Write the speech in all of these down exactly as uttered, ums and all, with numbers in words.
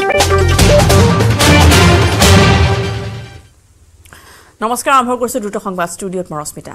নমস্কাৰ আৰম্ভ কৰিছো দ্ৰুত সংবাদ ষ্টুডিঅত মৰস্মিতা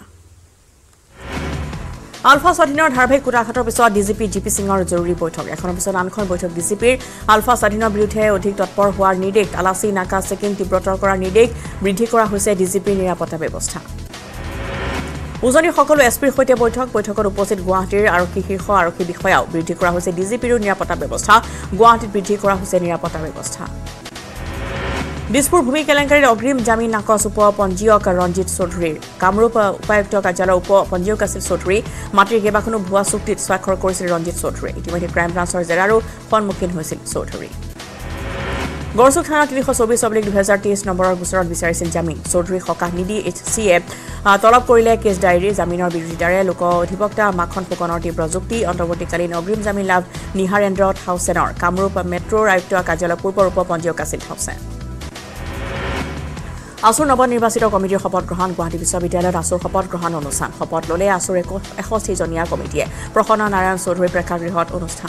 আলফা স্বাধীনৰ ধাৰাবাহিক কুটাঘাটৰ পিছত ডিজিপি জিপি সিংহৰ জৰুৰী বৈঠক এখনৰ পিছত আনখন বৈঠক ডিজিপিৰ আলফা স্বাধীনৰ বিৰুদ্ধে অধিক তৎপৰ হোৱাৰ নিৰ্দেশ তালাচী নাকা চেকিং তীব্ৰতৰ কৰাৰ নিৰ্দেশ বৃদ্ধি কৰা হৈছে ডিজিপিৰ নিৰাপত্তা ব্যৱস্থা উজনি সকল এছপিৰ সৈতে বৈঠক বৈঠকত উপস্থিত গুৱাহাটীৰ আৰক্ষী শীৰ্ষ আৰক্ষী বিষয়াও বৃদ্ধি কৰা হৈছে ডিজিপিৰ নিৰাপত্তা ব্যৱস্থা গুৱাহাটীত বৃদ্ধি কৰা হৈছে নিৰাপত্তা ব্যৱস্থা দিছপুৰ ভূমি কেলেংকাৰীৰ অগ্ৰিম জামিন নাকচ উপ পঞ্জীয়ক ৰঞ্জিত চৌধুৰীৰ কামৰূপ উপায়ুক্ত কাৰ্যালয়ৰ উপ পঞ্জীয়ক আছিল চৌধুৰী মাটিৰ কেইবাখনো ভুৱা চুক্তিত স্বাক্ষৰ কৰিছিল ৰঞ্জিত চৌধুৰী ইতিমধ্যে ক্ৰাইম ব্ৰাঞ্চৰ জেৰাৰো সন্মুখীন হৈছিল চৌধুৰী গড়চুক থানা তিনিশ চৌবিশ অব্লিক দুহেজাৰ তেইছ নম্বৰৰ গোচৰত বিচাৰিছিল জামিন চৌধুৰী সকাহ নিদি এইচ চি এ তলব কৰিলে কেছ ডায়েৰী জামিনৰ বিৰোধিতাৰে লোক অধিবক্তা মাখন ফুকনৰ তীব্ৰ যুক্তি অন্তৰ্বৰ্তীকালীন অগ্ৰিম জামিন লাভ নিহাৰেন্দ্ৰ থাউচেনৰ কামৰূপ মেট্ৰ'ৰ আয়ুক্ত কাৰ্যালয়ৰ পূৰ্বৰ উপ পঞ্জীয়ক আছিল থাউচেন আসুৰ নৱনিৰ্বাচিত কমিটিৰ শপত গ্ৰহণ গুৱাহাটী বিশ্ববিদ্যালয়ত আসুৰ শপত গ্ৰহণ অনুষ্ঠান শপত ল'লে আসুৰ এষষ্ঠি জনীয়া কমিটিয়ে প্ৰসন্ন নাৰায়ণ চৌধুৰী প্ৰেক্ষাগৃহত অনুষ্ঠান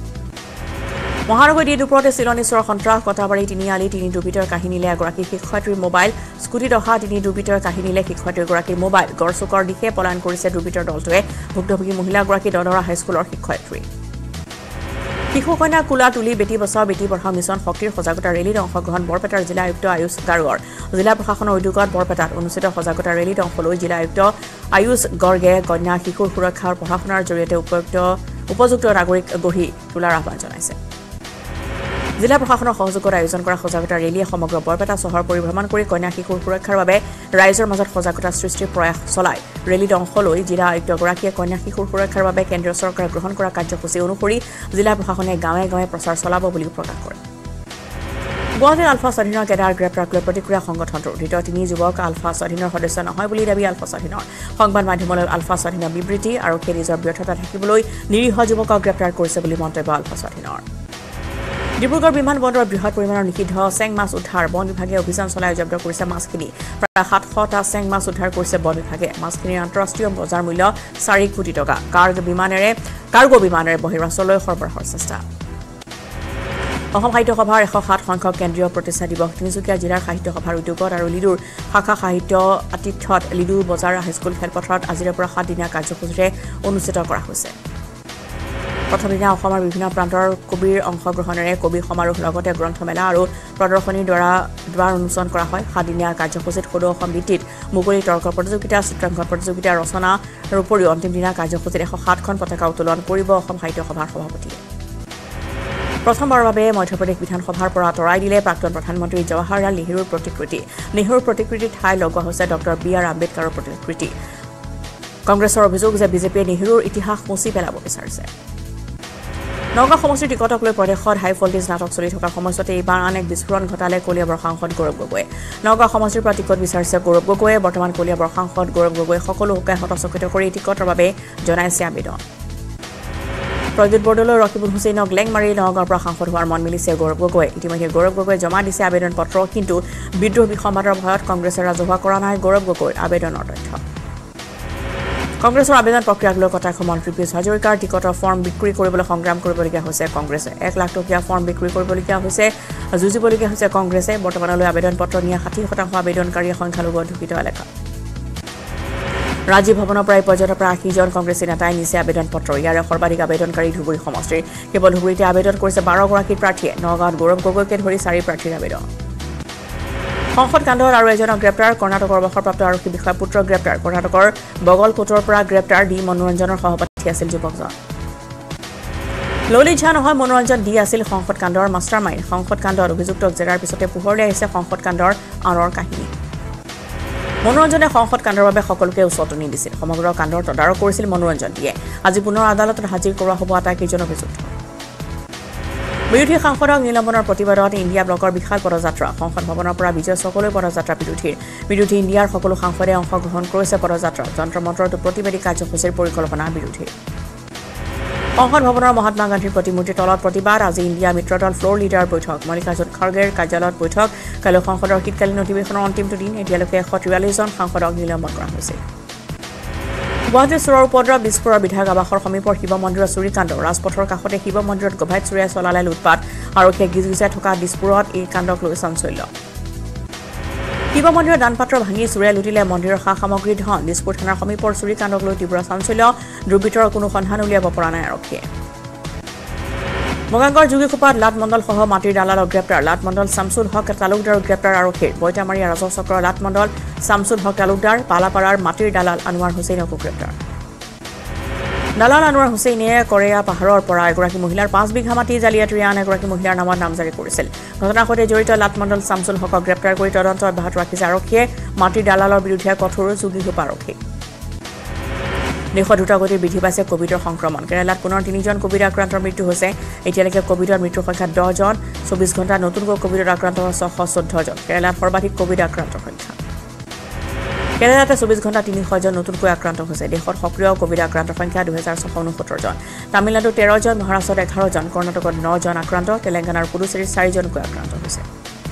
মহানগৰী দুপৰতে চিলনীশ্বৰ সন্ত্ৰাস কটাবাৰী তিনিআলি তিনি দুৰ্বৃত্তৰ কাহিনীলে এগৰাকী শিক্ষয়িত্ৰীৰ মোবাইল স্কুটিত অহা তিনি দুৰ্বৃত্তৰ কাহিনীলে শিক্ষয়িত্ৰীগৰাকীৰ মোবাইল গড়চুকৰ দিশে পলায়ন কৰিছে দুৰ্বৃত্তৰ দলটোৱে ভুক্তভোগী মহিলাগৰাকী দদৰা হাইস্কুলৰ শিক্ষয়িত্ৰী শিশু কন্যা কোলা তুলি বেটি বচাও বেটি পঢ়াও মিছন শক্তিৰ সজাগতা ৰেলীত অংশগ্ৰহণ বৰপেটাৰ জিলা আয়ুক্ত আয়ুষ গাৰুৱাৰ জিলা প্ৰশাসনৰ উদ্যোগত বৰপেটাত অনুষ্ঠিত সজাগতা ৰেলীত অংশ লৈ জিলা আয়ুক্ত আয়ুষ গৰ্গে কন্যা শিশুৰ সুৰক্ষা আৰু পঢ়া শুনাৰ জৰিয়তে উপযুক্ত উপযুক্ত নাগৰিক গঢ়ি তোলাৰ আহ্বান জনাইছে জিলা প্ৰশাসনৰ সহযোগত আয়োজন কৰা সজাগতা ৰেলীয়ে সমগ্ৰ বৰপেটা চহৰ পৰিভ্ৰমণ কৰি কন্যা শিশুৰ সুৰক্ষাৰ বাবে ৰাইজৰ মাজত সজাগতা সৃষ্টিৰ প্ৰয়াস চলায় ৰেলীত অংশ লৈ জিলা আয়ুক্তগৰাকীয়ে কন্যা শিশুৰ সুৰক্ষাৰ বাবে কেন্দ্ৰীয় চৰকাৰে গ্ৰহণ কৰা কাৰ্যসূচী অনুসৰি জিলা প্ৰশাসনে গাঁৱে গাঁৱে প্ৰচাৰ চলাব বুলি প্ৰকাশ কৰে গুৱাহাটীৰ আলফা স্বাধীনৰ কেডাৰ গ্ৰেপ্তাৰক লৈ প্ৰতিক্ৰিয়া সংগঠনটোৰ দ্বিতীয় তিনি যুৱক আলফা স্বাধীনৰ সদস্য নহয় বুলি দাবী আলফা স্বাধীনৰ সংবাদ মাধ্যমলৈ আলফা স্বাধীনৰ বিবৃতি আৰু নিজৰ ব্যৰ্থতা থাকিবলৈ নিৰীহ যুৱকক গ্ৰেপ্তাৰ কৰিছে বুলি মন্তব্য আলফা স্বাধীনৰ ডিব্ৰুগড় বিমান বন্দৰৰ বৃহৎ পৰিমাণৰ নিষিদ্ধ চেং মাছ উদ্ধাৰ বন বিভাগে অভিযান চলাই জব্দ কৰিছে মাছখিনি প্ৰায় সাতশটা চেং মাছ উদ্ধাৰ কৰিছে বন বিভাগে মাছখিনিৰ আন্তঃৰাষ্ট্ৰীয় বজাৰ মূল্য চাৰি কোটি টকা কাৰ্গো বিমানেৰে কাৰ্গো বিমানেৰে বহিৰাজ্যলৈ সৰবৰাহৰ চেষ্টা অসম সাহিত্য সভাৰ এশ সাত সংখ্যক কেন্দ্ৰীয় প্ৰতিষ্ঠা দিৱস তিনিচুকীয়া জিলাৰ সাহিত্য সভাৰ উদ্যোগত আৰু লিডুৰ শাখা সাহিত্য আতিথ্যত লিডু বজাৰ হাইস্কুল খেলপথাৰত আজিৰে পৰা সাতদিনীয়া কাৰ্যসূচীৰে অনুষ্ঠিত কৰা হৈছে প্ৰথম দিনা অসমৰ বিভিন্ন প্ৰান্তৰ কবিৰ অংশগ্ৰহণেৰে কবি সমাৰোহ লগতে গ্ৰন্থমেলা আৰু প্ৰদৰ্শনীৰ দ্বাৰা দ্বাৰ উন্মোচন কৰা হয় সাতদিনীয়া কাৰ্যসূচীত সদৌ অসম ভিত্তিত মুকলি তৰ্ক প্ৰতিযোগিতা চিত্ৰাংকন প্ৰতিযোগিতা ৰচনাৰ উপৰিও অন্তিম দিনা কাৰ্যসূচীত এশ সাতখন পতাকা উত্তোলন কৰিব অসম সাহিত্য সভাৰ সভাপতিয়ে প্ৰথমবাৰৰ বাবে মধ্যপ্ৰদেশ বিধানসভাৰ পৰা আঁতৰাই দিলে প্ৰাক্তন প্ৰধানমন্ত্ৰী জৱাহৰলাল নেহৰুৰ প্ৰতিকৃতি নেহৰুৰ প্ৰতিকৃতিৰ ঠাই লগোৱা হৈছে ডক্টৰ বি আৰ আম্বেদকাৰৰ প্ৰতিকৃতি কংগ্ৰেছৰ অভিযোগ যে বিজেপিয়ে নেহৰুৰ ইতিহাস মুচি পেলাব বিচাৰিছে নগাঁও সমষ্টিৰ টিকটক লৈ প্ৰদেশত হাই ভল্টেজ নাটক চলি থকাৰ সময়তে এইবাৰ আন এক বিস্ফোৰণ ঘটালে কলিয়াবৰ সাংসদ গৌৰৱ গগৈয়ে নগাঁও সমষ্টিৰ পৰা টিকট বিচাৰিছে গৌৰৱ গগৈয়ে বৰ্তমান কলিয়াবৰ সাংসদ গৌৰৱ গগৈয়ে সকলো শুকাই হতচকিত কৰি টিকটৰ বাবে জনাইছে আবেদন প্ৰদ্যুৎ বৰদলৈ ৰকিবুল হুছেইনক লেং মাৰি নগাঁৱৰ পৰা সাংসদ হোৱাৰ মন মিলিছে গৌৰৱ গগৈয়ে ইতিমধ্যে গৌৰৱ গগৈয়ে জমা দিছে আবেদন পত্ৰ কিন্তু বিদ্ৰোহ বিসম্বাদৰ ভয়ত কংগ্ৰেছে ৰাজহুৱা কৰা নাই গৌৰৱ গগৈৰ আবেদনৰ তথ্য কংগ্ৰেছৰ আবেদন প্ৰক্ৰিয়াক লৈ কটাক্ষ মন্ত্ৰী পীযুষ হাজৰিকাৰ টিকটৰ ফৰ্ম বিক্ৰী কৰিবলৈ সংগ্ৰাম কৰিবলগীয়া হৈছে কংগ্ৰেছে এক লাখ টকীয়া ফৰ্ম বিক্ৰী কৰিবলগীয়া হৈছে যুঁজিবলগীয়া হৈছে কংগ্ৰেছে বৰ্তমানলৈ আবেদন পত্ৰ নিয়া ষাঠি শতাংশ আবেদনকাৰীয়ে সংখ্যালঘু অধ্যুষিত এলেকা ৰাজীৱ ভৱনৰ পৰা পৰ্যন্ত প্ৰায় আশীজন কংগ্ৰেছী নেতাই নিছে আবেদন পত্ৰ ইয়াৰে সৰ্বাধিক আবেদনকাৰী ধুবুৰী সমষ্টিৰ কেৱল ধুবুৰীতে আবেদন কৰিছে বাৰ গৰাকী প্ৰাৰ্থীয়ে নগাঁৱত গৌৰৱ গগৈকে ধৰি চাৰি প্ৰাৰ্থীৰ আবেদন সংসদ কাণ্ডত আৰু এজনক গ্ৰেপ্তাৰ কৰ্ণাটকৰ অৱসৰপ্ৰাপ্ত আৰক্ষী বিষয়া পুত্ৰ গ্ৰেপ্তাৰ কৰ্ণাটকৰ বগলকোটৰ পৰা গ্ৰেপ্তাৰ ডি মনোৰঞ্জনৰ সহপাঠী আছিল যুৱকজন ললিত ঝা নহয় মনোৰঞ্জন দি আছিল সংসদ কাণ্ডৰ মাষ্টাৰ মাইণ্ড সংসদ কাণ্ডত অভিযুক্তক জেৰাৰ পিছতে পোহৰলৈ আহিছে সংসদ কাণ্ডৰ আঁৰৰ কাহিনী মনোৰঞ্জনে সংসদ কাণ্ডৰ বাবে সকলোকে উচতনি দিছিল সমগ্ৰ কাণ্ডৰ তদাৰক কৰিছিল মনোৰঞ্জন দিয়ে আজি পুনৰ আদালতত হাজিৰ কৰোৱা হ'ব আটাইকেইজন অভিযুক্ত বিৰোধী সাংসদক নিলম্বনৰ প্ৰতিবাদত ইণ্ডিয়া ব্লকৰ বিশাল পদযাত্ৰা সংসদ ভৱনৰ পৰা বিজয় সকলো পদযাত্ৰা বিৰোধীৰ বিৰোধী ইণ্ডিয়াৰ সকলো সাংসদে অংশগ্ৰহণ কৰিছে পদযাত্ৰা যন্ত্ৰ মন্ত্ৰটো প্ৰতিবাদী কাৰ্যসূচীৰ পৰিকল্পনা বিৰোধী সংসদ ভৱনৰ মহাত্মা গান্ধীৰ প্ৰতিমূৰ্তিৰ তলত প্ৰতিবাদ আজি ইণ্ডিয়া মিত্ৰদল ফ্লোৰ লিডাৰ বৈঠক মল্লিকাৰ্জুন খৰ্গেৰ কাৰ্যালয়ত বৈঠক কাইলৈ সংসদৰ শীতকালীন অধিৱেশনৰ অন্তিমটো দিন এতিয়ালৈকে এশ তিয়াল্লিছ জন সাংসদক নিলম্বন কৰা হৈছে গুৱাহাটীৰ চোৰৰ উপদ্ৰৱ দিছপুৰৰ বিধায়ক আৱাসৰ সমীপৰ শিৱ মন্দিৰৰ চুৰিকাণ্ড ৰাজপথৰ কাষতে শিৱ মন্দিৰত গভাইত চুৰিয়াই চলালে লুটপাট আৰক্ষীয়ে গিজগিজাই থকা দিছপুৰত এই কাণ্ডক লৈ চাঞ্চল্য শিৱ মন্দিৰৰ দানপাত্ৰ ভাঙি চুৰিয়াই লুটিলে মন্দিৰৰ সা সামগ্ৰী ধন দিছপুৰ থানাৰ সমীপৰ চুৰিকাণ্ডক লৈ তীব্ৰ চাঞ্চল্য দুৰ্বৃত্তৰ কোনো সন্ধান উলিয়াব পৰা নাই আৰক্ষীয়ে মগাংগৰ যোগীখোপাত লাট মণ্ডল সহ মাটিৰ দালালক গ্ৰেপ্তাৰ লাট মণ্ডল শামছুল হক তালুকদাৰক গ্ৰেপ্তাৰ আৰক্ষীৰ বৈতামাৰী ৰাজহ চক্ৰৰ লাট মণ্ডল শামছুল হক তালুকদাৰ পালাপাৰাৰ মাটিৰ দালাল আনোৱাৰ হুছেইনকো গ্ৰেপ্তাৰ দালাল আনোৱাৰ হুছেইনে কৰেয়া পাহাৰৰ পৰা এগৰাকী মহিলাৰ পাঁচ বিঘা মাটি জালিয়াতিৰে আন এগৰাকী মহিলাৰ নামত নামজাৰি কৰিছিল ঘটনাৰ সৈতে জড়িত লাট মণ্ডল শামছুল হকক গ্ৰেপ্তাৰ কৰি তদন্ত অব্যাহত ৰাখিছে আৰক্ষীয়ে মাটিৰ দালালৰ বিৰুদ্ধে কঠোৰ যোগীখোপা আৰক্ষী দেশত দ্ৰুতগতিত বৃদ্ধি পাইছে কোভিডৰ সংক্ৰমণ কেৰালাত পুনৰ তিনিজন কোভিড আক্ৰান্তৰ মৃত্যু হৈছে এতিয়ালৈকে কোভিডৰ মৃত্যুৰ সংখ্যা দহ জন চৌবিশ ঘণ্টা নতুনকৈ কোভিডত আক্ৰান্ত হোৱা ছশ চৈধ্য জন কেৰালাত সৰ্বাধিক কোভিড আক্ৰান্তৰ সংখ্যা কেৰালাতে চৌবিশ ঘণ্টা তিনিশ জন নতুনকৈ আক্ৰান্ত হৈছে দেশত সক্ৰিয় কোভিড আক্ৰান্তৰ সংখ্যা দুহেজাৰ ছশ ঊনসত্তৰ জন তামিলনাডুত তেৰ জন মহাৰাষ্ট্ৰত এঘাৰ জন কৰ্ণাটকত ন জন আক্ৰান্ত তেলেংগানাৰ পুডুচেৰীত চাৰিজনকৈ আক্ৰান্ত হৈছে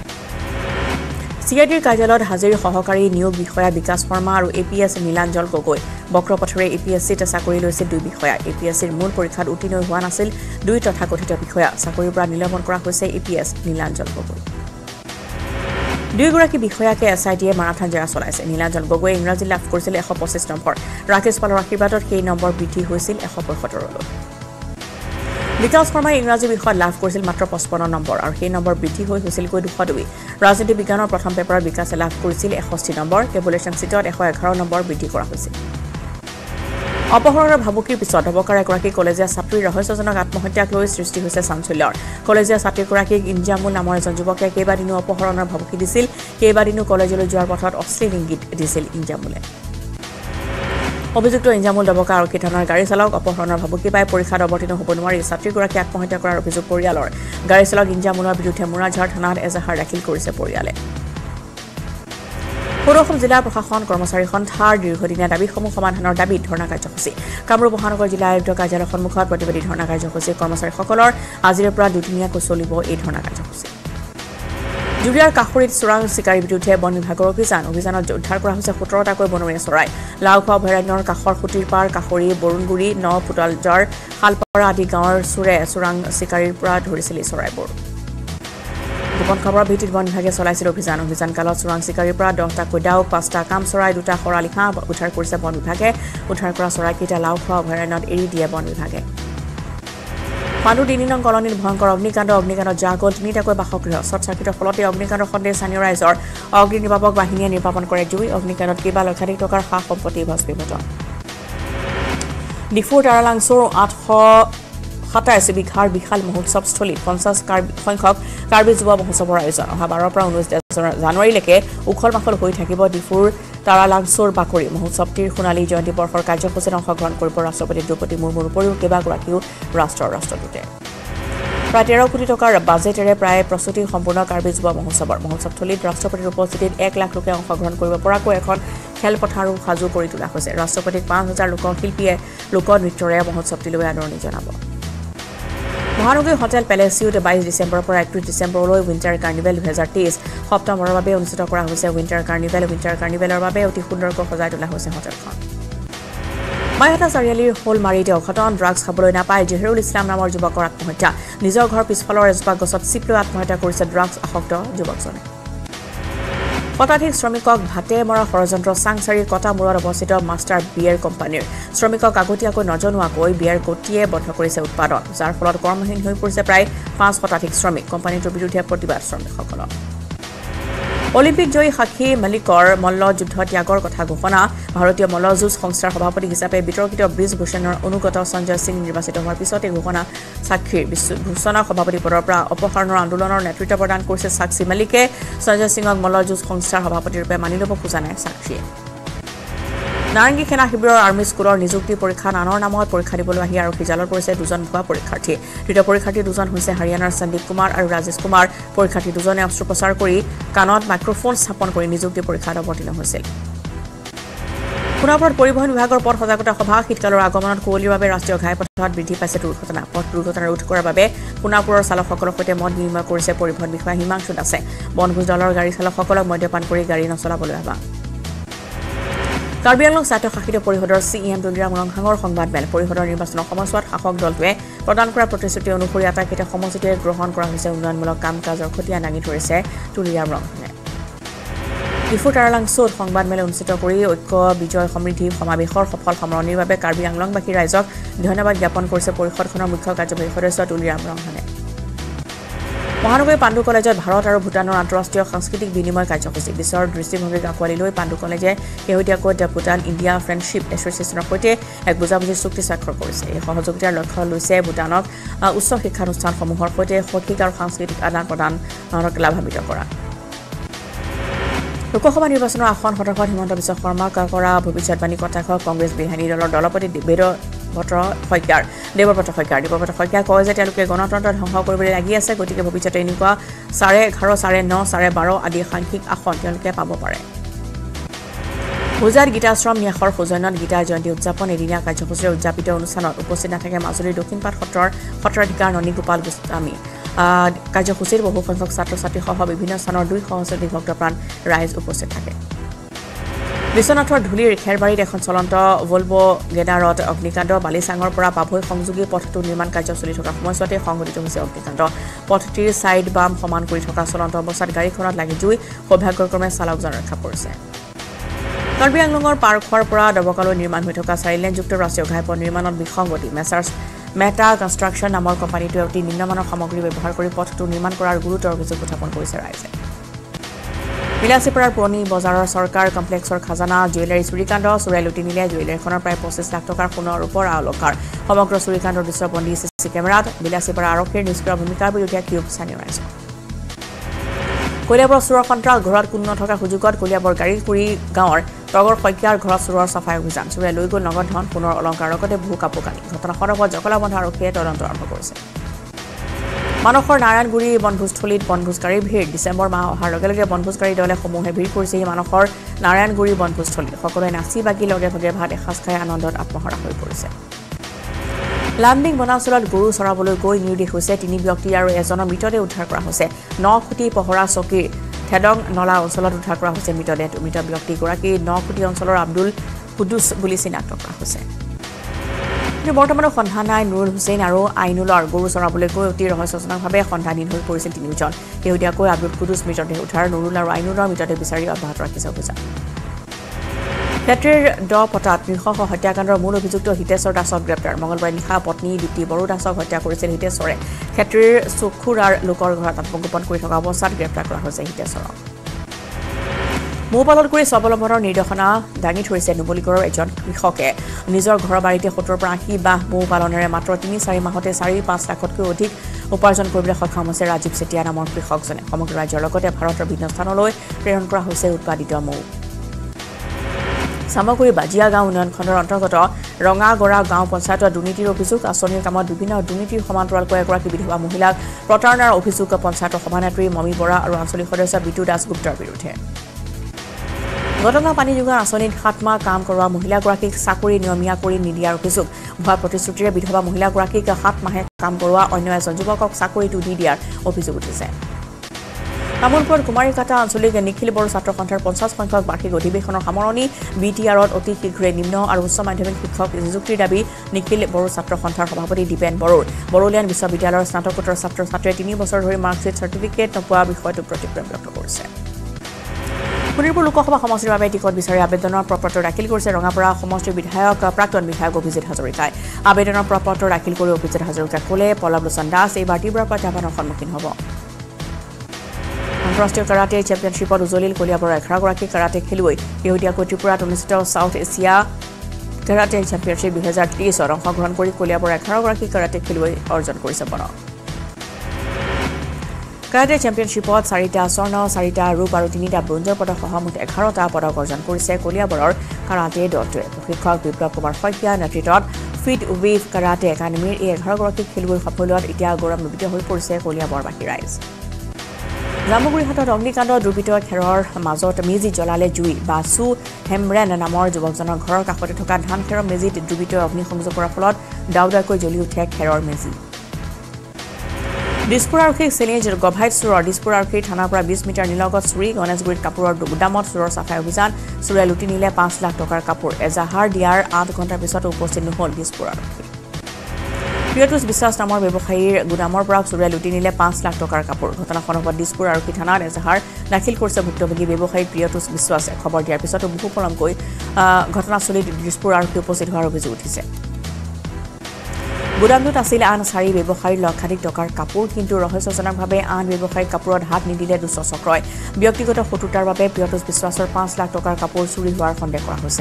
চি আই ডিৰ কাৰ্যালয়ত হাজিৰ সহকাৰী নিয়োগ বিষয়া বিকাশ শৰ্মা আৰু A P S Nilanjal Gogoi বক্ৰপথৰে এ পি এছ চিত চাকৰি লৈছিল দুই বিষয়া এ পি এছ চিৰ মূল পৰীক্ষাত উত্তীৰ্ণ হোৱা নাছিল দুই তথাকথিত বিষয়া চাকৰিৰ পৰা নিলম্বন কৰা হৈছে A P S Nilanjal Gogoi দুইগৰাকী বিষয়াকে এছ আই টিয়ে মাৰাথান জেৰা চলাইছে নীলাঞ্জল গগৈয়ে ইংৰাজী লাভ কৰিছিল এশ পঁচিছ নম্বৰ ৰাকেশ পালৰ আশীৰ্বাদত সেই নম্বৰ বৃদ্ধি হৈছিল এশ পঁয়সত্তৰলৈ বিকাশ শৰ্মাই ইংৰাজী বিষয়ত লাভ কৰিছিল মাত্ৰ পঁচপন্ন নম্বৰ আৰু সেই নম্বৰ বৃদ্ধি হৈ হৈছিলকৈ দুশ দুই ৰাজনীতি বিজ্ঞানৰ প্ৰথম পেপাৰত বিকাশে লাভ কৰিছিল এষষ্ঠি নম্বৰ কেবুলেশ্যন চিটত এশ এঘাৰ নম্বৰ বৃদ্ধি কৰা হৈছিল অপহৰণৰ ভাবুকিৰ পিছত ধবকাৰ এগৰাকী কলেজীয়া ছাত্ৰীৰ ৰহস্যজনক আত্মহত্যাক লৈ সৃষ্টি হৈছে চাঞ্চল্যৰ কলেজীয়া ছাত্ৰীগৰাকীক ইঞ্জামুল নামৰ এজন যুৱকে কেইবাদিনো অপহৰণৰ ভাবুকি দিছিল কেইবাদিনো কলেজলৈ যোৱাৰ পথত অশ্লীল ইংগিত দিছিল ইঞ্জামুলে অভিযুক্ত ইঞ্জামুল ডবকা আৰক্ষী থানাৰ গাড়ী চালক অপহৰণৰ ভাবুকি পাই পৰীক্ষাত অৱতীৰ্ণ হ'ব নোৱাৰি ছাত্ৰীগৰাকী আত্মহত্যা কৰাৰ অভিযোগ পৰিয়ালৰ গাড়ী চালক ইঞ্জামুলৰ বিৰুদ্ধে মুৰাঝাৰ থানাত এজাহাৰ দাখিল কৰিছে পৰিয়ালে সৌৰ অসম জিলা প্ৰশাসন কৰ্মচাৰী সন্থাৰ দীৰ্ঘদিনীয়া দাবীসমূহ সমাধানৰ দাবীত ধৰ্ণা কাৰ্যসূচী কামৰূপ মহানগৰ জিলা আয়ুক্ত কাৰ্যালয়ৰ সন্মুখত প্ৰতিবাদী ধৰ্ণা কাৰ্যসূচী কৰ্মচাৰীসকলৰ আজিৰে পৰা দুদিনীয়াকৈ চলিব এই ধৰ্ণা কাৰ্যসূচী জুৰিয়াৰ কাষৰীত চোৰাং চিকাৰীৰ বিৰুদ্ধে বন বিভাগৰ অভিযান অভিযানত উদ্ধাৰ কৰা হৈছে সোতৰটাকৈ বনৰীয়া চৰাই লাওখোৱা অভয়াৰণ্যৰ কাষৰ খুটিৰ পাৰ কাষৰী বৰুণগুৰি ন পুতালজাৰ শালপাৰা আদি গাঁৱৰ চোৰে চোৰাং চিকাৰীৰ পৰা ধৰিছিল এই চৰাইবোৰ গোপন খবৰৰ ভিত্তিত বন বিভাগে চলাইছিল অভিযান অভিযান কালত চোৰাং চিকাৰীৰ পৰা দহটাকৈ ডাউক পাঁচটা কাম চৰাই দুটা শৰালী হাঁহ উদ্ধাৰ কৰিছে বন বিভাগে উদ্ধাৰ কৰা চৰাইকেইটা লাওখোৱা অভয়াৰণ্যত এৰি দিয়ে বন বিভাগে পাণ্ডু তিনি নং কলনীত ভয়ংকৰ অগ্নিকাণ্ড অগ্নিকাণ্ডত যা গ'ল তিনিটাকৈ বাসগৃহ শ্বৰ্ট চাৰ্কিটৰ ফলতে অগ্নিকাণ্ডৰ সন্দেহ স্থানীয় ৰাইজৰ অগ্নি নিৰ্বাপক বাহিনীয়ে নিৰ্বাপন কৰে জুই অগ্নিকাণ্ডত কেইবা লক্ষাধিক টকাৰ সা সম্পত্তি ভস্মীভূত ডিফুৰ তাৰালাংচুৰ আঠশ সাতাইছ বিঘাৰ বিশাল মহোৎসৱস্থলীত পঞ্চাছ সংখ্যক কাৰ্বি যুৱ মহোৎসৱৰ আয়োজন অহা বাৰৰ পৰা ঊনৈছ জানুৱাৰীলৈকে উখল মাখল হৈ থাকিব ডিফুৰ তাৰালাংচুৰ বাকৰি মহোৎসৱটিৰ সোণালী জয়ন্তী বৰ্ষৰ কাৰ্যসূচীত অংশগ্ৰহণ কৰিব ৰাষ্ট্ৰপতি দ্ৰৌপদী মুৰ্মুৰ উপৰিও কেইবাগৰাকীও ৰাষ্ট্ৰৰ ৰাষ্ট্ৰদূতে প্ৰায় তেৰ কোটি টকাৰ বাজেটেৰে প্ৰায় প্ৰস্তুতি সম্পূৰ্ণ কাৰ্বি যুৱ মহোৎসৱৰ মহোৎসৱস্থলীত ৰাষ্ট্ৰপতিৰ উপস্থিতিত এক লাখ লোকে অংশগ্ৰহণ কৰিব পৰাকৈ এখন খেলপথাৰো সাজু কৰি তোলা হৈছে ৰাষ্ট্ৰপতিক পাঁচ হাজাৰ লোক শিল্পীয়ে লোকনৃত্যৰে মহোৎসৱটিলৈ আদৰণি জনাব মহানগৰী হোটেল পেলেচিউত বাইছ ডিচেম্বৰৰ পৰা একত্ৰিছ ডিচেম্বৰলৈ উইণ্টাৰ কাৰ্নিভেল দুহেজাৰ তেইছ সপ্তমবাৰৰ বাবে অনুষ্ঠিত কৰা হৈছে উইণ্টাৰ কাৰ্নিভেল উইণ্টাৰ কাৰ্নিভেলৰ বাবে অতি সুন্দৰকৈ সজাই তোলা হৈছে হোটেলখন মাইহাটা চাৰিআলিৰ হোলমাৰীতে অঘটন ড্ৰাগছ খাবলৈ নাপায় জহিৰুল ইছলাম নামৰ যুৱকৰ আত্মহত্যা নিজৰ ঘৰ পিছফালৰ এজোপা গছত চিপ লৈ আত্মহত্যা কৰিছে ড্ৰাগছ আসক্ত যুৱকজনে শতাধিক শ্ৰমিকক ভাতে মৰা ষড়যন্ত্ৰ চাংচাৰীৰ কটামূৰত অৱস্থিত মাষ্টাৰ বিয়েৰ কোম্পানীৰ শ্ৰমিকক আগতীয়াকৈ নজনোৱাকৈ বিয়েৰ গতিয়ে বন্ধ কৰিছে উৎপাদন যাৰ ফলত কৰ্মহীন হৈ পৰিছে প্ৰায় পাঁচ শতাধিক শ্ৰমিক কোম্পানীটোৰ বিৰুদ্ধে প্ৰতিবাদ শ্ৰমিকসকলৰ অলিম্পিক জয়ী সাক্ষী মালিকৰ মল্ল যুদ্ধ ত্যাগৰ কথা ঘোষণা ভাৰতীয় মল্লযুঁজ সংস্থাৰ সভাপতি হিচাপে বিতৰ্কিত ব্ৰিজ ভূষণৰ অনুগত সঞ্জয় সিং নিৰ্বাচিত হোৱাৰ পিছতে ঘোষণা সাক্ষীৰ ভূষণৰ সভাপতি পদৰ পৰা অপসাৰণৰ আন্দোলনৰ নেতৃত্ব প্ৰদান কৰিছে সাক্ষী মালিকে সঞ্জয় সিঙক মল্লযুঁজ সংস্থাৰ সভাপতিৰূপে মানি ল'ব খোজা নাই সাক্ষীয়ে নাৰেংগী সেনা শিবিৰৰ আৰ্মি স্কুলৰ নিযুক্তি পৰীক্ষা নানৰ নামত পৰীক্ষা দিবলৈ আহি আৰক্ষী জালত পৰিছে দুজন ভুৱা পৰীক্ষাৰ্থী তৃতীয় পৰীক্ষাৰ্থী দুজন হৈছে হাৰিয়ানাৰ সন্দীপ কুমাৰ আৰু ৰাজেশ কুমাৰ পৰীক্ষাৰ্থী দুজনে অস্ত্ৰোপচাৰ কৰি কাণত মাইক্ৰফোন স্থাপন কৰি নিযুক্তি পৰীক্ষাত অৱতীৰ্ণ হৈছিল সোণাপুৰত পৰিবহণ বিভাগৰ পথ সজাগতা সভা শীতকালৰ আগমনত কুঁৱলীৰ বাবে ৰাষ্ট্ৰীয় ঘাইপথত বৃদ্ধি পাইছে দুৰ্ঘটনা পথ দুৰ্ঘটনা ৰোধ কৰাৰ বাবে সোণাপুৰৰ চালকসকলৰ সৈতে মত বিনিময় কৰিছে পৰিবহণ বিষয়া হিমাংশু দাসে বনভোজ দলৰ গাড়ী চালকসকলক মদ্যপান কৰি গাড়ী নচলাবলৈ আহ্বান কাৰ্বি আংলং স্বায়ত্তশাসিত পৰিষদৰ চি এম তুলিৰাম ৰংহাঙৰ সংবাদমেল পৰিষদৰ নিৰ্বাচনৰ সময়ছোৱাত শাসক দলটোৱে প্ৰদান কৰা প্ৰতিশ্ৰুতি অনুসৰি আটাইকেইটা সমষ্টিতে গ্ৰহণ কৰা হৈছে উন্নয়নমূলক কাম কাজৰ খতিয়া দাঙি ধৰিছে তুলিৰাম ৰংহাঙে ডিফু টাৰালাংছোত সংবাদমেল অনুষ্ঠিত কৰি ঐক্য বিজয় সমৃদ্ধি সমাৱেশৰ সফল সামৰণিৰ বাবে কাৰ্বি আংলংবাসী ৰাইজক ধন্যবাদ জ্ঞাপন কৰিছে পৰিষদখনৰ মুখ্য কাৰ্যবাহী সদস্য তুলিৰাম ৰংহাঙে মহানগৰী পাণ্ডু কলেজত ভাৰত আৰু ভূটানৰ আন্তঃৰাষ্ট্ৰীয় সাংস্কৃতিক বিনিময় কাৰ্যসূচী বিশ্বৰ দৃষ্টিভংগীক আঁকোৱালি লৈ পাণ্ডু কলেজে শেহতীয়াকৈ ভূটান ইণ্ডিয়া ফ্ৰেণ্ডশ্বিপ এছ'চিয়েশ্যনৰ সৈতে এক বুজাবুজি চুক্তি স্বাক্ষৰ কৰিছে এই সহযোগিতাৰ লক্ষ্য লৈছে ভূটানক উচ্চ শিক্ষানুষ্ঠানসমূহৰ সৈতে শৈক্ষিক আৰু সাংস্কৃতিক আদান প্ৰদানক লাভান্বিত কৰা লোকসভা নিৰ্বাচনৰ আসন সদস্য হিমন্ত বিশ্ব শৰ্মাক কৰা ভৱিষ্যৎবাণী কটাক্ষ কংগ্ৰেছ বিধায়িনী দলৰ দলপতি দেৱেৰ ভট্ট শইকীয়াৰ দেৱব্ৰত শইকীয়াৰ দেৱব্ৰত শইকীয়াই কয় যে তেওঁলোকে গণতন্ত্ৰ ধ্বংস কৰিবলৈ লাগি আছে গতিকে ভৱিষ্যতে এনেকুৱা চাৰে এঘাৰ চাৰে ন চাৰে বাৰ আদি সাংখ্যিক আসন তেওঁলোকে পাব পাৰে হোজাইত গীতাশ্ৰম ন্যাসৰ সৌজন্যত গীতা জয়ন্তী উদযাপন এদিনীয়া কাৰ্যসূচীৰে উদযাপিত অনুষ্ঠানত উপস্থিত নাথাকে মাজুলীৰ দক্ষিণপাট সত্ৰৰ সত্ৰাধিকাৰ ননী গোপাল গোস্বামী কাৰ্যসূচীত বহু সংখ্যক ছাত্ৰ ছাত্ৰীসহ বিভিন্ন স্থানৰ দুই সহস্ৰাধিক ভক্তপ্ৰাণ ৰাইজ উপস্থিত থাকে বিশ্বনাথৰ ধুলিৰ খেৰবাৰীত এখন চলন্ত ভলভো গেডাৰত অগ্নিকাণ্ড বালিচাঙৰ পৰা পাভৈ সংযোগী পথটো নিৰ্মাণ কাৰ্য চলি থকা সময়ছোৱাতে সংঘটিত হৈছে অগ্নিকাণ্ড পথটিৰ ছাইড বাম সমান কৰি থকা চলন্ত অৱস্থাত গাড়ীখনত লাগি জুই সৌভাগ্যক্ৰমে চালকজন ৰক্ষা পৰিছে কাৰ্বি আংলঙৰ পাৰখোৱাৰ পৰা দবকালৈ নিৰ্মাণ হৈ থকা চাৰিলেনযুক্ত ৰাষ্ট্ৰীয় ঘাইপথ নিৰ্মাণত বিসংগতি মেচাৰ্ছ মেটা কনষ্ট্ৰাকশ্যন নামৰ কোম্পানীটোৱে অতি নিম্নমানৰ সামগ্ৰী ব্যৱহাৰ কৰি পথটো নিৰ্মাণ কৰাৰ গুৰুতৰ অভিযোগ উত্থাপন কৰিছে ৰাইজে বিলাসীপাৰাৰ পুৰণি বজাৰৰ চৰকাৰ কমপ্লেক্সৰ খাজানা জুৱেলাৰী চুৰিকাণ্ড চোৰাই লুটি নিলে জুৱেলাৰীখনৰ প্ৰায় পঁচিছ লাখ টকাৰ সোণৰ ৰূপৰ অলংকাৰ সমগ্ৰ চুৰিকাণ্ডৰ দৃশ্যবন্দী চি চি কেমেৰাত বিলাসীপাৰা আৰক্ষীৰ নিষ্ক্ৰিয় ভূমিকাৰ বিৰুদ্ধে ক্ষোভ স্থানীয় ৰাইজৰ কলিয়াবৰ চোৰৰ সন্ত্ৰাস ঘৰত কোনো নথকা সুযোগত কলিয়াবৰ গাড়ীপুৰী গাঁৱৰ তগৰ শইকীয়াৰ ঘৰত চোৰৰ চাফাই অভিযান চোৰে লৈ গ'ল নগদ ধন সোণৰ অলংকাৰ লগতে বহু কাপোৰ কানি ঘটনা সন্দৰ্ভত জকলাবন্ধা আৰক্ষীয়ে তদন্ত আৰম্ভ কৰিছে মানসৰ নাৰায়ণগুৰি বনভোজস্থলীত বনভোজকাৰীৰ ভিৰ ডিচেম্বৰ মাহ অহাৰ লগে লগে বনভোজকাৰী দলে সমূহে ভিৰ কৰিছেহি মানসৰ নাৰায়ণগুৰি বনভোজস্থলীত সকলোৱে নাচি বাগি লগে ভাগে ভাত এসাঁজ খাই আনন্দত আত্মহাৰা হৈ পৰিছে লামডিং বনাঞ্চলত গৰু চৰাবলৈ গৈ নিৰ্দেশ হৈছে তিনি ব্যক্তি আৰু এজনৰ মৃতদেহ উদ্ধাৰ কৰা হৈছে ন খুটি পহৰা চকীৰ থেডং নলা অঞ্চলত উদ্ধাৰ কৰা হৈছে মৃতদেহ মৃত ব্যক্তিগৰাকী ন খুটি অঞ্চলৰ আব্দুল কুদুছ বুলি চিনাক্ত কৰা হৈছে কিন্তু বৰ্তমানৰ সন্ধান নাই নুৰুল হুছেইন আৰু আইনুলৰ গৰু চৰাবলৈ গৈ অতি ৰহস্যজনকভাৱে সন্ধানহীন হৈ পৰিছিল তিনিওজন শেহতীয়াকৈ আব্দুল কুদুছ মৃতদেহ উদ্ধাৰ নুৰুল আৰু আইনুলৰ মৃতদেহ বিচাৰি অব্যাহত ৰাখিছে অভিযান ক্ষেত্ৰীৰ দ পতাত নৃশংস হত্যাকাণ্ডৰ মূল অভিযুক্ত হিতেশ্বৰ দাসক গ্ৰেপ্তাৰ মঙলবাৰে নিশা পত্নী দীপ্তি বড়ো দাসক হত্যা কৰিছিল হিতেশ্বৰে ক্ষেত্ৰীৰ চুখুৰাৰ লোকৰ ঘৰত আত্মগোপন কৰি থকা অৱস্থাত গ্ৰেপ্তাৰ কৰা হৈছে হিতেশ্বৰক মৌ পালন কৰি স্বাৱলম্বনৰ নিৰ্দেশনা দাঙি ধৰিছে নুমলীগড়ৰ এজন কৃষকে নিজৰ ঘৰৰ বাৰীতে সত্তৰ পৰা আশী বাহ মৌ পালনেৰে মাত্ৰ তিনি চাৰি মাহতে চাৰি পাঁচ লাখতকৈ অধিক উপাৰ্জন কৰিবলৈ সক্ষম হৈছে ৰাজীৱ চেতিয়া নামৰ কৃষকজনে সমগ্ৰ ৰাজ্যৰ লগতে ভাৰতৰ বিভিন্ন স্থানলৈ প্ৰেৰণ কৰা হৈছে উৎপাদিত মৌ সামগ্ৰী বাজিয়া গাঁও উন্নয়ন খণ্ডৰ অন্তৰ্গত ৰঙাগড়া গাঁও পঞ্চায়তৰ দুৰ্নীতিৰ অভিযোগ আঁচনিৰ কামত বিভিন্ন দুৰ্নীতিৰ সমান্তৰালকৈ এগৰাকী বিধৱা মহিলাক প্ৰতাৰণাৰ অভিযোগ পঞ্চায়তৰ সভানেত্ৰী মমী বৰা আৰু আঞ্চলিক সদস্য বিটু দাসগুপ্তৰ বিৰুদ্ধে ঘটনা পানী যোগান আঁচনিত সাত মাহ কাম কৰোৱা মহিলাগৰাকীক চাকৰি নিয়মীয়া কৰি নিদিয়াৰ অভিযোগ ভুৱা প্ৰতিশ্ৰুতিৰে বিধৱা মহিলাগৰাকীক সাত মাহে কাম কৰোৱা অন্য এজন যুৱকক চাকৰিটো দি দিয়াৰ অভিযোগ উঠিছে তামোলপুৰ কুমাৰীকাটা আঞ্চলিক নিখিল বড়ো ছাত্ৰ সন্থাৰ পঞ্চাছ সংখ্যক বাৰ্ষিক অধিৱেশনৰ সামৰণি বি টি আৰত অতি শীঘ্ৰে নিম্ন আৰু উচ্চ মাধ্যমিক শিক্ষক নিযুক্তিৰ দাবী নিখিল বড়ো ছাত্ৰ সন্থাৰ সভাপতি দীপেন বড়োৰ বড়োলেণ্ড বিশ্ববিদ্যালয়ৰ স্নাতকোত্তৰ ছাত্ৰ ছাত্ৰীয়ে তিনি বছৰ ধৰি মাৰ্কশ্বিট চাৰ্টিফিকেট নোপোৱা বিষয়টো প্ৰতিক্ৰিয়া ব্যক্ত কৰিছে শোণিতপুৰ লোকসভা সমষ্টিৰ বাবে টিকট বিচাৰি আবেদনৰ প্ৰপত্ৰ দাখিল কৰিছে ৰঙাপাৰা সমষ্টিৰ বিধায়ক প্ৰাক্তন বিধায়ক অভিজিত হাজৰিকাই আবেদনৰ প্ৰপত্ৰ দাখিল কৰি অভিজিত হাজৰিকাই ক'লে পল্লৱলোচন দাস এইবাৰ তীব্ৰ প্ৰত্যাহ্বানৰ সন্মুখীন হ'ব আন্তঃৰাষ্ট্ৰীয় কাৰাটে চেম্পিয়নশ্বিপত উজলিল কলিয়াবৰৰ এঘাৰগৰাকী কাৰাটে খেলুৱৈ শেহতীয়াকৈ ত্ৰিপুৰাত অনুষ্ঠিত ছাউথ এছিয়া কাৰাটে চেম্পিয়নশ্বিপ দুহেজাৰ তেইছত অংশগ্ৰহণ কৰি কলিয়াবৰৰ এঘাৰগৰাকী কাৰাটে খেলুৱৈ অৰ্জন কৰিছে পদক কাৰাটে চেম্পিয়নশ্বিপত চাৰিটা স্বৰ্ণ চাৰিটা ৰূপ আৰু তিনিটা ব্ৰঞ্জৰ পদকসহ মুঠ এঘাৰটা পদক অৰ্জন কৰিছে কলিয়াবৰৰ কাৰাটে দলটোৱে প্ৰশিক্ষক বিপ্লৱ কুমাৰ শইকীয়াৰ নেতৃত্বত ফিট ৱেভ কাৰাটে একাডেমীৰ এই এঘাৰগৰাকী খেলুৱৈৰ সাফল্যত এতিয়া গৌৰৱান্বিত হৈ পৰিছে কলিয়াবৰবাসী ৰাইজ জামুগুৰিহাটত অগ্নিকাণ্ড দুৰ্বৃত্ত খেৰৰ মাজত মেজি জ্বলালে জুই বা চু হেমৰেন নামৰ যুৱকজনৰ ঘৰৰ কাষতে থকা ধান খেৰৰ মেজিত দুৰ্বৃত্তই অগ্নিসংযোগ কৰাৰ ফলত দাউদাকৈ জ্বলি উঠে খেৰৰ মেজি দিছপুৰ আৰক্ষীক চেলেঞ্জ গভাইত চুৰৰ দিছপুৰ আৰক্ষীৰ থানাৰ পৰা বিশ মিটাৰ নিলগত চুৰি গণেশগুৰিত কাপোৰৰ গুদামত চুৰৰ চাফাই অভিযান চুৰে লুটি নিলে পাঁচ লাখ টকাৰ কাপোৰ এজাহাৰ দিয়াৰ আঠ ঘণ্টাৰ পিছত উপস্থিত নহল দিছপুৰ আৰক্ষী প্ৰিয়তুষ বিশ্বাস নামৰ ব্যৱসায়ীৰ গুদামৰ পৰা চুৰে লুটি নিলে পাঁচ লাখ টকাৰ কাপোৰ ঘটনা সন্দৰ্ভত দিছপুৰ আৰক্ষী থানাত এজাহাৰ দাখিল কৰিছে ভুক্তভোগী ব্যৱসায়ী প্ৰিয়তুষ বিশ্বাসে খবৰ দিয়াৰ পিছতো বহু পলমকৈ ঘটনাস্থলীত দিছপুৰ আৰক্ষী উপস্থিত হোৱাৰ অভিযোগ উঠিছে গুদামটোত আছিল আন চাৰি ব্যৱসায়ীৰ লক্ষাধিক টকাৰ কাপোৰ কিন্তু ৰহস্যজনকভাৱে আন ব্যৱসায়ীৰ কাপোৰত হাত নিদিলে দুষ্ট চক্ৰই ব্যক্তিগত শত্ৰুতাৰ বাবে প্ৰিয়তুষ বিশ্বাসৰ পাঁচ লাখ টকাৰ কাপোৰ চুৰি হোৱাৰ সন্দেহ কৰা হৈছে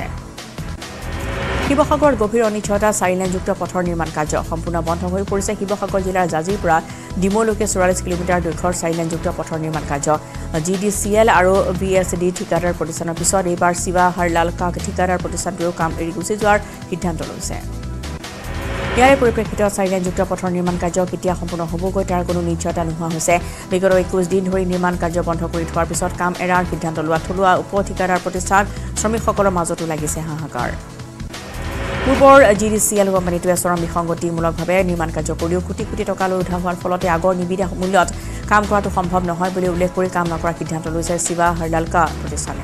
শিৱসাগৰত গভীৰ অনিশ্চয়তা চাৰিলেনযুক্ত পথৰ নিৰ্মাণ কাৰ্য সম্পূৰ্ণ বন্ধ হৈ পৰিছে শিৱসাগৰ জিলাৰ জাজিৰ পৰা ডিমলৈকে চৌৰাল্লিছ কিলোমিটাৰ দৈৰ্ঘ্যৰ চাৰিলেনযুক্ত পথৰ নিৰ্মাণ কাৰ্য জি ডি চি এল আৰু বি এছ ডি ঠিকাদাৰ প্ৰতিষ্ঠানৰ পিছত এইবাৰ শিৱা হৰলাল কাক ঠিকাদাৰ প্ৰতিষ্ঠানটোৱেও কাম এৰি গুচি যোৱাৰ সিদ্ধান্ত লৈছে ইয়াৰে পৰিপ্ৰেক্ষিতত চাৰিলেনযুক্ত পথৰ নিৰ্মাণ কাৰ্য কেতিয়া সম্পূৰ্ণ হ'বগৈ তাৰ কোনো নিশ্চয়তা নোহোৱা হৈছে বিগত একৈশ দিন ধৰি নিৰ্মাণ কাৰ্য বন্ধ কৰি থোৱাৰ পিছত কাম এৰাৰ সিদ্ধান্ত লোৱা থলুৱা উপ ঠিকাদাৰ প্ৰতিষ্ঠান শ্ৰমিকসকলৰ মাজতো লাগিছে হাহাকাৰ পূৰ্বৰ জি ডি চি এল কোম্পানীটোৱে চৰম বিসংগতিমূলকভাৱে নিৰ্মাণ কাৰ্য কৰিও কোটি কোটি টকালৈ উঠা হোৱাৰ ফলতে আগৰ নিবিদা মূল্যত কাম কৰাটো সম্ভৱ নহয় বুলি উল্লেখ কৰি কাম নকৰাৰ সিদ্ধান্ত লৈছে শিৱা হৰলালকা প্ৰতিষ্ঠানে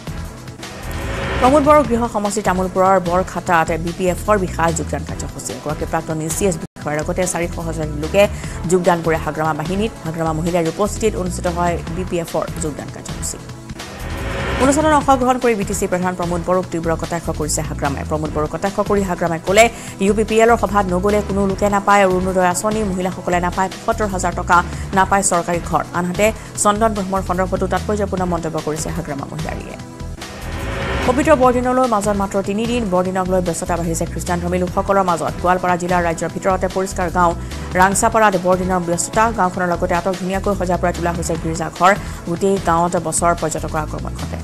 প্ৰমোদ বড়ো গৃহ সমষ্টি তামোলপুৰৰ বৰখাটাত বি পি এফৰ বিশাল যোগদান কাৰ্যসূচী এগৰাকী প্ৰাক্তন চি এছ বিষয়াৰ লগতে চাৰিশ হাজাৰ লোকে যোগদান কৰে হাগ্ৰামা বাহিনীত হাগ্ৰামা মহিলাৰ উপস্থিতিত অনুষ্ঠিত হয় বি পি এফৰ যোগদান কাৰ্যসূচী অনুষ্ঠানত অংশগ্ৰহণ কৰি বি টি চি প্ৰধান প্ৰমোদ বড়োক তীব্ৰ কটাক্ষ কৰিছে হাগ্ৰামাই প্ৰমোদ বড়োক কটাক্ষ কৰি হাগ্ৰামাই ক'লে ইউ পি পি এলৰ সভাত নগ'লে কোনো লোকে নাপায় অৰুণোদয় আঁচনি মহিলাসকলে নাপায় পঁয়সত্তৰ হাজাৰ টকা নাপায় চৰকাৰী ঘৰ আনহাতে চন্দন ব্ৰহ্মৰ সন্দৰ্ভতো তাৎপৰ্যপূৰ্ণ মন্তব্য কৰিছে হাগ্ৰামা মহিলাৰীয়ে পবিত্ৰ বৰদিনলৈ মাজত মাত্ৰ তিনিদিন বৰদিনক লৈ ব্যস্ততা বাঢ়িছে খ্ৰীষ্টান ধৰ্মী লোকসকলৰ মাজত গোৱালপাৰা জিলাৰ ৰাজ্যৰ ভিতৰতে পৰিষ্কাৰ গাঁও ৰাংচাপাৰাত বৰদিনৰ ব্যস্ততা গাঁওখনৰ লগতে আটক ধুনীয়াকৈ সজা পৰাই তোলা হৈছে গীৰ্জাঘৰ গোটেই গাঁৱত বছৰ পৰ্যটকৰ আগমন ঘটে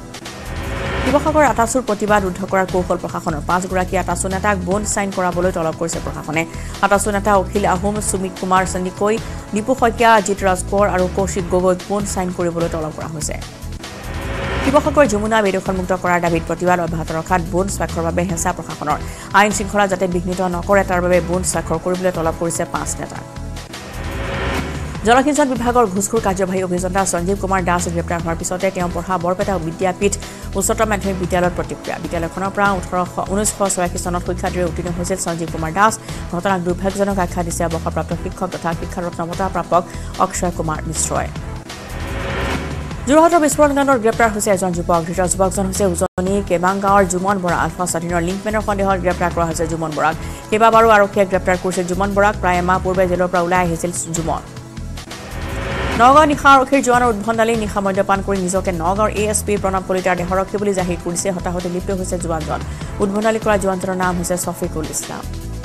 শিৱসাগৰ আটাচুৰ প্ৰতিবাদ ৰুদ্ধ কৰাৰ কৌশল প্ৰশাসনৰ পাঁচগৰাকী আটাচু নেতাক বণ্ড চাইন কৰাবলৈ তলব কৰিছে প্ৰশাসনে আটাচু নেতা অখিল আহোম সুমিত কুমাৰ চন্দিকৈ দীপু শইকীয়া জিত ৰাজকোঁৱৰ আৰু কৌশিক গগৈক বণ্ড চাইন কৰিবলৈ তলব কৰা হৈছে শিৱসাগৰ যমুনা বেদখলমুক্ত কৰাৰ দাবীত প্ৰতিবাদ অব্যাহত ৰখাত বণ্ড স্বাক্ষৰৰ বাবে হেঁচা প্ৰশাসনৰ আইন শৃংখলা যাতে বিঘ্নিত নকৰে তাৰ বাবে বণ্ড স্বাক্ষৰ কৰিবলৈ তলব কৰিছে পাঁচ নেতা জলসিঞ্চন বিভাগৰ ঘুষখোৰ কাৰ্যবাহী অভিযন্তা সঞ্জীৱ কুমাৰ দাস গ্ৰেপ্তাৰ হোৱাৰ পিছতে তেওঁ পঢ়া বৰপেটা বিদ্যাপীঠ উচ্চতৰ মাধ্যমিক বিদ্যালয়ত প্ৰতিক্ৰিয়া বিদ্যালয়খনৰ পৰা ওঠৰশ ঊনৈছশ ছয়াশী চনত শিক্ষাৰ্থীৰে উত্তীৰ্ণ হৈছিল সঞ্জীৱ কুমাৰ দাস ঘটনাক দুৰ্ভাগ্যজনক আখ্যা দিছে অৱসৰপ্ৰাপ্ত শিক্ষক তথা শিক্ষাৰত্ন বঁটা প্ৰাপক অক্ষয় কুমাৰ মিশ্ৰই যোৰহাটৰ বিস্ফোৰণ কাণ্ডত গ্ৰেপ্তাৰ হৈছে এজন যুৱক ধৃত যুৱকজন হৈছে উজনি কেবাংগাঁৱৰ জুমন বৰা আলফা স্বাধীনৰ লিংকমেনৰ সন্দেহত গ্ৰেপ্তাৰ কৰা হৈছে জুমন বৰাক কেইবাবাৰো আৰক্ষীয়ে গ্ৰেপ্তাৰ কৰিছিল জুমন বৰাক প্ৰায় এমাহ পূৰ্বে জেলৰ পৰা ওলাই আহিছিল জুমন নগাঁও নিশা আৰক্ষীৰ জোৱানৰ উদ্ভণ্ডালি নিশা মদ্যপান কৰি নিজকে নগাঁৱৰ এ এছ পি প্ৰণৱ কলিতাৰ দেহৰক্ষী বুলি জাহিৰ কৰিছে হতাহতে লিপ্ত হৈছে জোৱানজন উদ্ভণ্ডালি কৰা জোৱানজনৰ নাম হৈছে ছফিকুল ইছলাম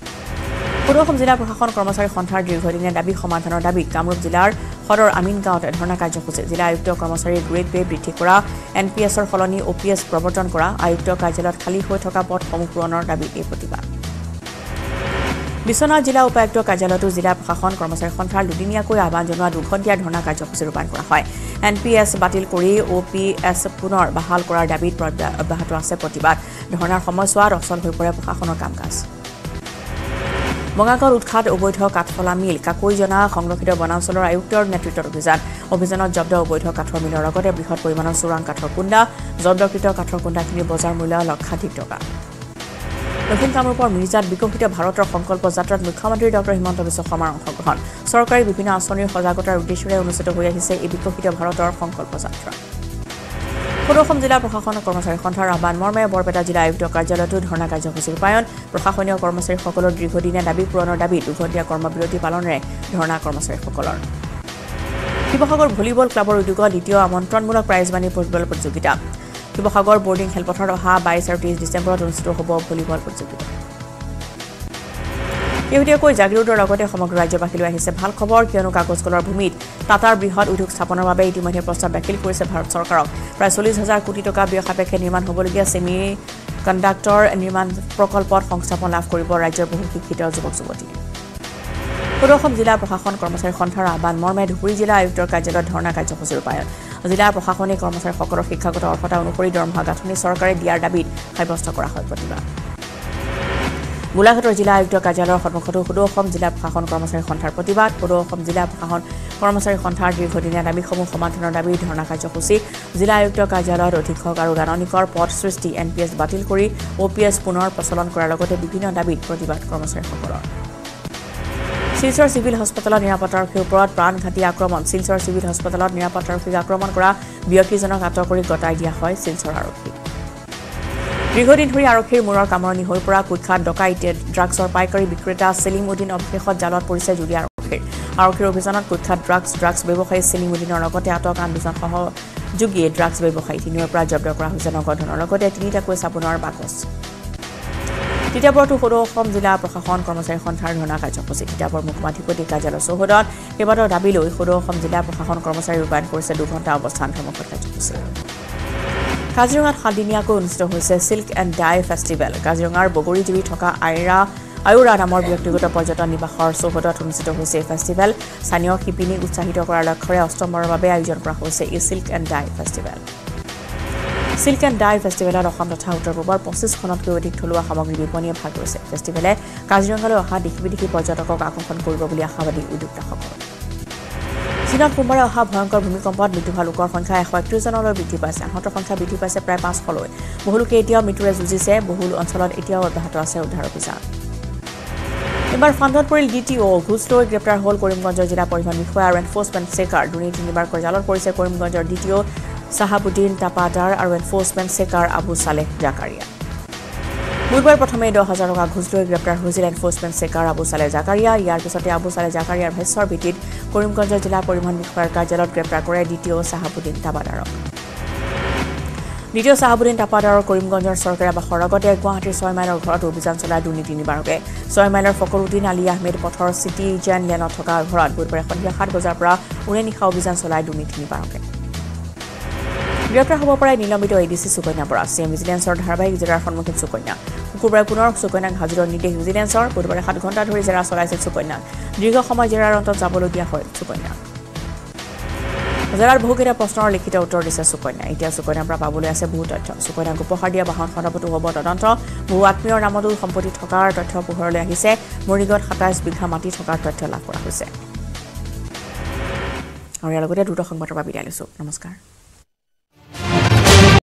সদৌ জিলা প্ৰশাসন কৰ্মচাৰী সন্থাৰ দীৰ্ঘদিনীয়া দাবী সমাধানৰ দাবীত কামৰূপ জিলাৰ সদৰ আমিন গাঁৱত ধৰ্ণা কাৰ্যসূচী জিলা আয়ুক্ত কৰ্মচাৰীৰ গ্ৰেড পে বৃদ্ধি কৰা এন পি এছৰ সলনি অ' পি এছ প্ৰৱৰ্তন কৰা আয়ুক্ত কাৰ্যালয়ত খালী হৈ থকা পদসমূহ পূৰণৰ দাবী এই প্ৰতিবাদ বিশ্বনাথ জিলা উপায়ুক্ত কাৰ্যালয়তো জিলা প্ৰশাসন কৰ্মচাৰী সন্থাৰ দুদিনীয়াকৈ আহ্বান জনোৱা দুঘণ্টীয়া ধৰ্ণা কাৰ্যসূচী ৰূপায়ণ কৰা হয় এন পি এছ বাতিল কৰি অ' পি এছ পুনৰ বাহাল কৰাৰ দাবীত অব্যাহত আছে প্ৰতিবাদ ধৰ্ণাৰ সময়ছোৱাত অচল হৈ পৰে প্ৰশাসনৰ কাম কাজ বঙাইগাঁৱত উৎখাত অবৈধ কাঠফলা মিল কাকৈজনা সংৰক্ষিত বনাঞ্চলৰ আয়ুক্তৰ নেতৃত্বত অভিযান অভিযানত জব্দ অবৈধ কাঠৰ মিলৰ লগতে বৃহৎ পৰিমাণৰ চোৰাং কাঠৰ কুণ্ডা জব্দকৃত কাঠৰ কুণ্ডাখিনিৰ বজাৰ মূল্য লক্ষাধিক টকা দক্ষিণ কামৰূপৰ মিৰ্জাত বিকশিত ভাৰতৰ সংকল্প যাত্ৰাত মুখ্যমন্ত্ৰী ডক্টৰ হিমন্ত বিশ্ব শৰ্মাৰ অংশগ্ৰহণ চৰকাৰী বিভিন্ন আঁচনিৰ সজাগতাৰ উদ্দেশ্যেৰে অনুষ্ঠিত হৈ আহিছে এই বিকশিত ভাৰতৰ সংকল্প যাত্ৰা সদৌ জিলা প্ৰশাসন কৰ্মচাৰী সন্থাৰ আহ্বান মৰ্মে বৰপেটা জিলা আয়ুক্ত কাৰ্যালয়তো ধৰ্ণা কাৰ্যসূচী ৰূপায়ণ প্ৰশাসনীয় কৰ্মচাৰীসকলৰ দীৰ্ঘদিনীয়া দাবী পূৰণৰ দাবী দুঘণ্টীয়া কৰ্মবিৰতি পালনেৰে ধৰ্ণা কৰ্মচাৰীসকলৰ শিৱসাগৰ ভলীবল ক্লাবৰ উদ্যোগত দ্বিতীয় আমন্ত্ৰণমূলক প্ৰাইজমানি ফুটবল প্ৰতিযোগিতা শিৱসাগৰ বৰ্ডিং খেলপথাৰত অহা বাইছ আৰু তেইছ ডিচেম্বৰত অনুষ্ঠিত হ'ব ভলীবল প্ৰতিযোগিতা শেহতীয়াকৈ জাগিৰোডৰ লগতে সমগ্ৰ ৰাজ্যবাসীলৈ আহিছে ভাল খবৰ কিয়নো কাগজ কলৰ ভূমিত টাটাৰ বৃহৎ উদ্যোগ স্থাপনৰ বাবে ইতিমধ্যে প্ৰস্তাৱ দাখিল কৰিছে ভাৰত চৰকাৰক প্ৰায় চল্লিছ হাজাৰ কোটি টকা ব্যয় সাপেক্ষে নিৰ্মাণ হ'বলগীয়া ছেমি কণ্ডাক্টৰ নিৰ্মাণ প্ৰকল্পত সংস্থাপন লাভ কৰিব ৰাজ্যৰ বহু শিক্ষিত যুৱক যুৱতী সদৌ জিলা প্ৰশাসন কৰ্মচাৰী সন্থাৰ আহ্বান মৰ্মে ধুবুৰী জিলা আয়ুক্তৰ কাৰ্যালয়ত ধৰ্ণা কাৰ্যসূচী ৰূপায়ণ জিলা প্ৰশাসনিক কৰ্মচাৰীসকলৰ শিক্ষাগত অৰ্হতা অনুসৰি দৰমহা গাঁথনি চৰকাৰে দিয়াৰ দাবীত সাব্যস্ত কৰা হয় প্ৰতিবাদ গোলাঘাটৰ জিলা আয়ুক্ত কাৰ্যালয়ৰ সন্মুখতো সদৌ অসম জিলা প্ৰশাসন কৰ্মচাৰী সন্থাৰ প্ৰতিবাদ সদৌ অসম জিলা প্ৰশাসন কৰ্মচাৰী সন্থাৰ দীৰ্ঘদিনীয়া দাবীসমূহ সমাধানৰ দাবী ধৰ্ণা কাৰ্যসূচী জিলা আয়ুক্ত কাৰ্যালয়ত অধীক্ষক আৰু গাণনিকৰ পদ সৃষ্টি এন পি এছ বাতিল কৰি অ' পি এছ পুনৰ প্ৰচলন কৰাৰ লগতে বিভিন্ন দাবীত প্ৰতিবাদ কৰ্মচাৰীসকলৰ শিলচৰ চিভিল হস্পিটেলত নিৰাপত্তাৰক্ষীৰ ওপৰত প্ৰাণঘাতী আক্ৰমণ শিলচৰ চিভিল হস্পিটেলত নিৰাপত্তাৰক্ষীক আক্ৰমণ কৰা ব্যক্তিজনক আটক কৰি গতাই দিয়া হয় শিলচৰ আৰক্ষী দীৰ্ঘদিন ধৰি আৰক্ষীৰ মূৰৰ কামৰণি হৈ পৰা কুখ্যাত ডকাইতে ড্ৰাগছৰ পাইকাৰী বিক্ৰেতা সেলিম উদ্দিন অৱশেষত জালত পৰিছে জুৰি আৰক্ষীৰ আৰক্ষীৰ অভিযানত কুখ্যাত ড্ৰাগছ ড্ৰাগছ ব্যৱসায়ী সেলিম উদ্দিনৰ লগতে আটক আন দুজন সহযোগীয়ে ড্ৰাগছ ব্যৱসায়ী তিনিওৰ পৰা জব্দ কৰা হৈছে নগদ ধনৰ লগতে তিনিটাকৈ চাবোনৰ বাকচ তিতাবৰতো সদৌ অসম জিলা প্ৰশাসন কৰ্মচাৰী সন্থাৰ ধৰ্ণা কাৰ্যসূচী তিতাবৰ মুখ্যাধিপতি কাৰ্যালয় চৌহদত কেইবাটাও দাবী লৈ সদৌ অসম জিলা প্ৰশাসন কৰ্মচাৰী ৰূপায়ণ কৰিছে দুঘণ্টা অৱস্থান ধৰ্মঘট কাৰ্যসূচী কাজিৰঙাত সাতদিনীয়াকৈ অনুষ্ঠিত হৈছে সিল্ক এণ্ড ডাই ফেষ্টিভেল কাজিৰঙাৰ বগৰীজীৱি থকা আইৰা আয়ুৰা নামৰ ব্যক্তিগত পৰ্যটন নিবাসৰ চৌহদত অনুষ্ঠিত হৈছে এই ফেষ্টিভেল স্থানীয় শিপিনীক উৎসাহিত কৰাৰ লক্ষ্যৰে অষ্টমবাৰৰ বাবে আয়োজন কৰা হৈছে এই silk and dye festival silk and dye ফেষ্টিভেলত অসম তথা উত্তৰ পূবৰ পঁচিছখনতকৈ অধিক থলুৱা সামগ্ৰী বিপণীয়ে ভাগ লৈছে ফেষ্টিভেলে কাজিৰঙালৈ অহা দেশী বিদেশী পৰ্যটকক আকৰ্ষণ কৰিব বুলি আশাবাদী উদ্যোক্তাসকল চীনত সোমবাৰে অহা ভয়ংকৰ ভূমিকম্পত মৃত্যু হোৱা লোকৰ সংখ্যা এশ একত্ৰিশ জনলৈ বৃদ্ধি পাইছে আহতৰ সংখ্যা বৃদ্ধি পাইছে প্ৰায় পাঁচশলৈ বহু লোকে এতিয়াও মৃত্যুৰে যুঁজিছে বহু অঞ্চলত এতিয়াও অব্যাহত আছে উদ্ধাৰ অভিযান এবাৰ ফান্দত পৰিল ডি টি অ' ঘুচ লৈ গ্ৰেপ্তাৰ হ'ল কৰিমগঞ্জৰ জিলা পৰিবহণ বিষয়া আৰু এনফৰ্চমেণ্ট চেকাৰ দুৰ্নীতি নিবাৰকৰ জালত পৰিছে কৰিমগঞ্জৰ D T O' Sahabuddin Tapadar আৰু এনফৰ্চমেণ্ট চেকাৰ আবু সালেহ জাকাৰিয়া বুধবাৰ প্ৰথমে দহ হাজাৰ টকা ঘুচ লৈ গ্ৰেপ্তাৰ হৈছিল এনফৰ্চমেণ্ট চেকাৰ আবু সালেহ জাকাৰিয়া ইয়াৰ পিছতে আবু সালেহ জাকাৰিয়াৰ ভাষ্যৰ ভিত্তিত কৰিমগঞ্জৰ জিলা পৰিবহণ বিষয়াৰ কাৰ্যালয়ত গ্ৰেপ্তাৰ কৰে দ্বিতীয় চাহাবুদ্দিন টাপাদাৰক দ্বিতীয় চাহাবুদ্দিন টাপাদাৰৰ কৰিমগঞ্জৰ চৰকাৰী আৱাসৰ লগতে গুৱাহাটীৰ ছয় মাইলৰ ঘৰত অভিযান চলাই দুৰ্নীতি নিবাৰকে ছয় মাইলৰ ফকৰুদ্দিন আলী আহমেদ পথৰ চিটি জেন লেনত থকা ঘৰত বুধবাৰে সন্ধিয়া সাত বজাৰ পৰা উৰে নিশা অভিযান চলাই দুৰ্নীতি নিবাৰকে গ্ৰেপ্তাৰ হ'ব পাৰে নিলম্বিত A D C Sukanya Bora CM ভিজিলেন্সৰ ধাৰাবাহিক জেৰাৰ সন্মুখীন সুকন্যা শুকুৰবাৰে পুনৰ সুকন্যাক হাজিৰৰ নিৰ্দেশ ভিজিলেন্সৰ বুধবাৰে সাত ঘণ্টা ধৰি জেৰা চলাইছিল সুকন্যাক দীৰ্ঘ সময় জেৰাৰ অন্তত যাবলৈ দিয়া হয় সুকন্যাক জেৰাৰ বহুকেইটা প্ৰশ্নৰ লিখিত উত্তৰ দিছে সুকন্যা এতিয়া সুকন্যাৰ পৰা পাবলৈ আছে বহু তথ্য সুকন্যাক উপহাৰ দিয়া বাহন খণ্ডতো হ'ব তদন্ত বহু আত্মীয়ৰ নামতো সম্পত্তি থকাৰ তথ্য পোহৰলৈ আহিছে মৰিগাঁৱত সাতাইছ বিঘা মাটি থকাৰ তথ্য লাভ কৰা হৈছে আৰু ইয়াৰ লগতে দ্ৰুত সংবাদৰ পৰা বিদায় লৈছোঁ নমস্কাৰ।